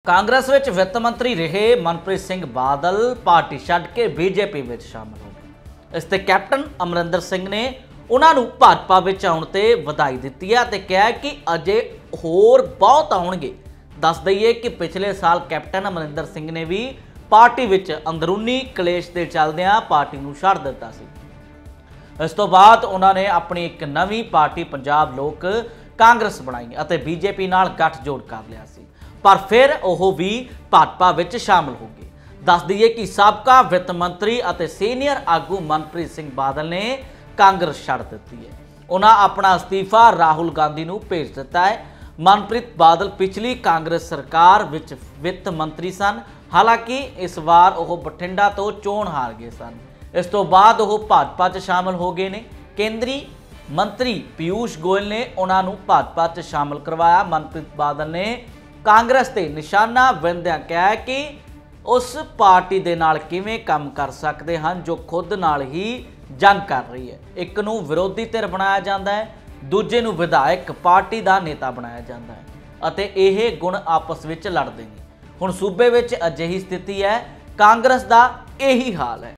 कांग्रेस विच वित्त मंत्री रहे मनप्रीत सिंह बादल पार्टी छड्ड के बीजेपी विच शामिल हो गए। इस ते कैप्टन अमरिंदर सिंह ने उन्हां नूं भाजपा विच आउण ते वधाई दित्ती है ते कहा कि अजे होर बहुत आउणगे। दस दईए कि पिछले साल कैप्टन अमरिंदर सिंह ने भी पार्टी विच अंदरूनी कलेश के चलदिआं पार्टी नूं छड्ड दित्ता सी। इस तो बाद उन्होंने अपनी एक नवी पार्टी पंजाब लोक कांग्रेस बनाई और बीजेपी नाल गठजोड़ कर लिया सी, पर फिर वह भी भाजपा विच शामिल हो गए। दस दईए कि साबका वित्त मंत्री और सीनियर आगू मनप्रीत सिंह बादल ने कांग्रेस छड्ड दित्ती है। उन्होंने अपना अस्तीफा राहुल गांधी नूं भेज दिता है। मनप्रीत बादल पिछली कांग्रेस सरकार विच वित्त मंत्री सन, हालांकि इस बार वह बठिंडा तो चोण हार गए सन। इस तो बाद वह भाजपा च शामिल हो गए ने। केंद्रीय मंत्री पीयूष गोयल ने उन्होंने भाजपा च शामिल करवाया। मनप्रीत बादल ने कांग्रेस ते निशाना विंदਿਆਂ कहा कि उस पार्टी दे नाल किवें काम कर सकते हैं जो खुद नाल ही जंग कर रही है। एक नूं विरोधी धिर बनाया जाता है, दूजे नूं विधायक पार्टी का नेता बनाया जाता है अते इह गुण आपस विच लड़दे ने। हुण सूबे विच अजिही स्थिति है, कांग्रेस का यही हाल है।